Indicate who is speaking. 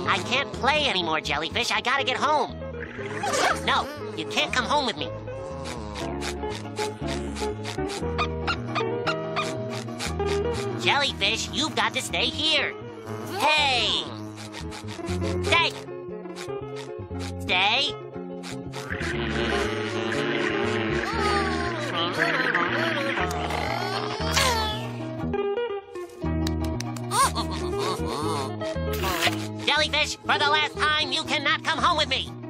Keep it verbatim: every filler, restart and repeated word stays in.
Speaker 1: I can't play anymore, Jellyfish. I gotta get home. No, you can't come home with me. Jellyfish, you've got to stay here. Hey! Stay! Stay! Jellyfish, for the last time, you cannot come home with me.